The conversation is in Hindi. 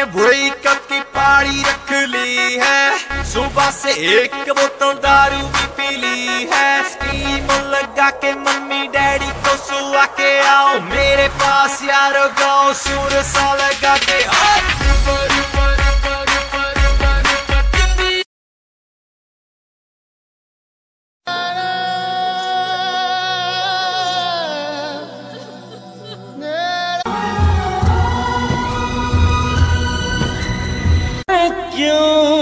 वही कप की पाड़ी रख ली है। सुबह से एक बोतल दारू भी पी ली है। स्कीम लगा के मम्मी डैडी को सुला के आओ मेरे पास यारो, गाँव सुर सा लगा के आओ। क्यों